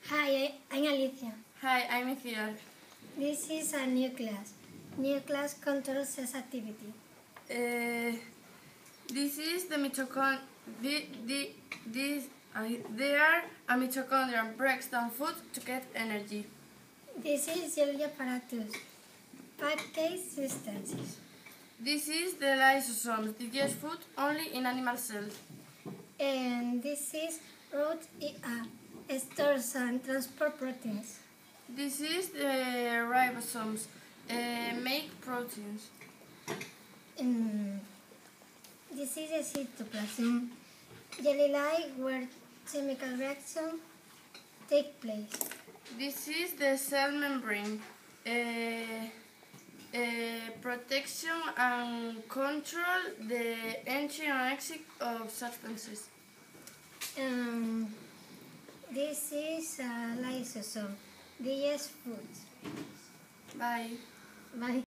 Hi, I'm Alicia. Hi, I'm Iciar. This is a new class. New class controls cell activity. This is the mitochondria. They are a mitochondria breaks down food to get energy. This is Golgi apparatus, package substances. This is the lysosomes, digest food only in animal cells. And this is root ER, stores and transport proteins. This is the ribosomes, make proteins. This is the cytoplasm, jelly-like where chemical reaction take place. This is the cell membrane, protection and control the entry and exit of substances. This is a lysosome, digest food. Bye. Bye.